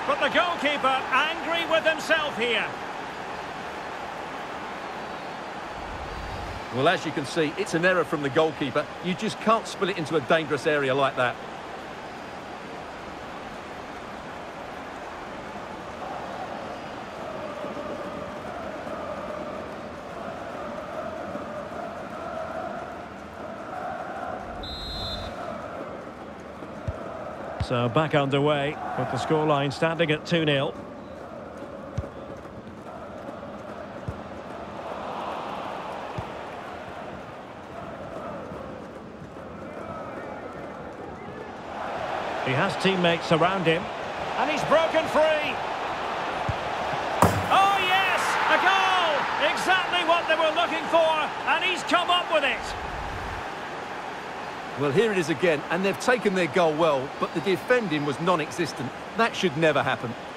But the goalkeeper angry with himself here. Well, as you can see, it's an error from the goalkeeper. You just can't spill it into a dangerous area like that. So back underway with the scoreline standing at 2-0. He has teammates around him, and he's broken free. Oh yes, a goal! Exactly what they were looking for, and he's come up with it. Well, here it is again, and they've taken their goal well, but the defending was non-existent. That should never happen.